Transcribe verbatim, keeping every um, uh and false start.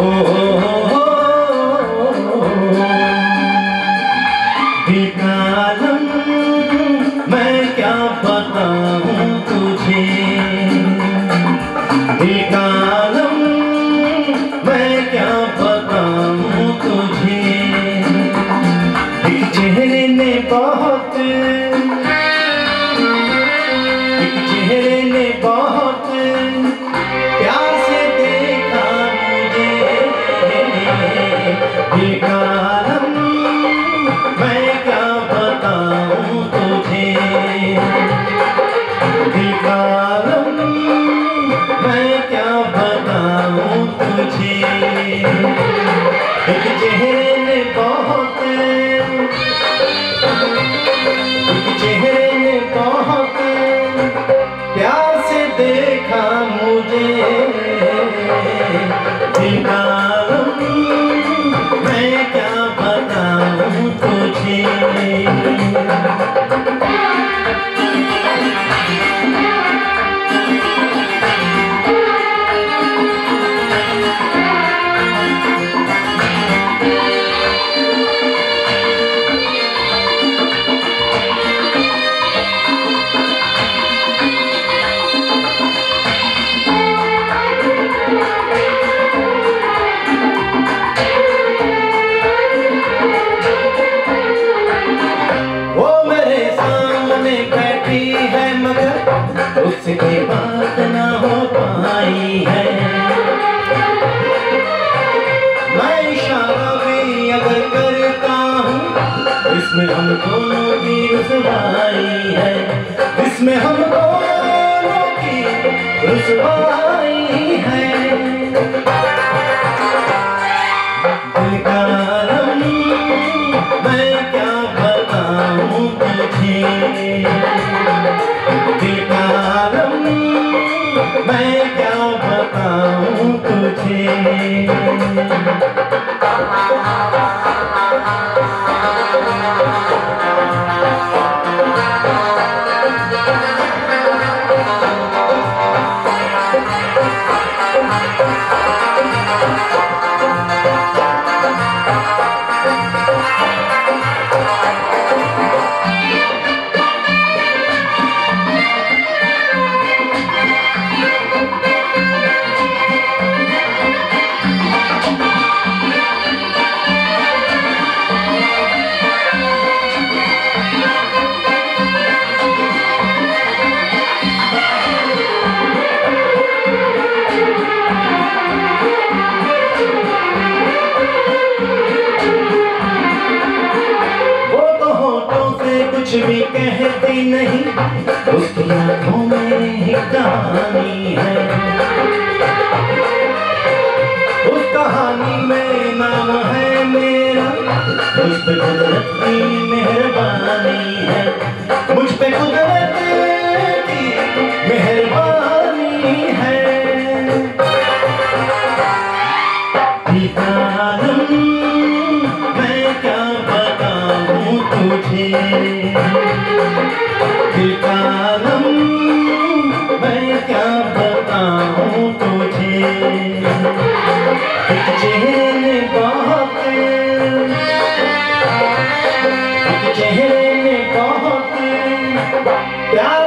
बेकालम मैं क्या बताऊं तुझे, बेकालम मैं क्या बताऊं तुझे। एक चेहरे ने बहुत, एक चेहरे ने बहुत प्यार से देखा मुझे। बेकालम मैं क्या बताऊं तुझे, बेकालम मैं क्या बताऊं तुझे। एक चेहरे ने बहुत, एक चेहरे ने बहुत प्यार से देखा मुझे। बेकालम मैं क्या बताऊं तुझे। उसकी बात ना हो पाई है, मैं इशारा भी अगर करता हूँ इसमें हम दोनों की रुसवाई है, इसमें हम दोनों की रुसवाई है। बेकालम मैं क्या बताऊं तुझे, बेकालम मैं क्या बताऊं तुझे। कुछ भी कहती नहीं, उसकी आँखों में एक कहानी है, उस कहानी में नाम है मेरा, मुझ पे कुदरत की मेहरबानी है, मुझ पे कुदरत की मेहरबानी है। बेकालम मैं क्या बताऊं तुझे, बेकालम मैं क्या बताऊं तुझे। एक चेहरे ने बहुत, एक चेहरे ने बहुत प्यार